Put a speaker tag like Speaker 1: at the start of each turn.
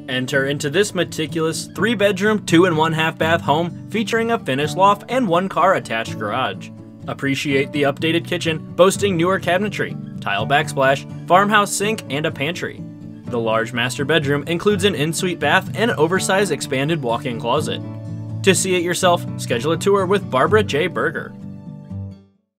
Speaker 1: Enter into this meticulous 3-bedroom, 2 and 1/2 bath home featuring a finished loft and 1-car attached garage. Appreciate the updated kitchen, boasting newer cabinetry, tile backsplash, farmhouse sink, and a pantry. The large master bedroom includes an ensuite bath and an oversized expanded walk-in closet. To see it yourself, schedule a tour with Barbara J. Berger.